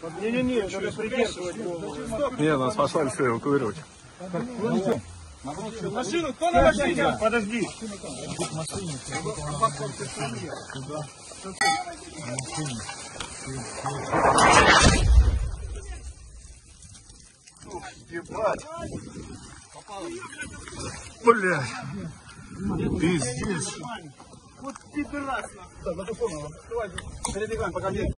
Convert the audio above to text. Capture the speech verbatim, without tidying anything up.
Не-не-не, надо придерживать голову. Не, нас послали все эвакуировать. Машину, кто на машине? Подожди. Ебать. Бля. Пиздец. Вот пидорас. Так, на ту сторону. Давай, передвигаем, пока нет.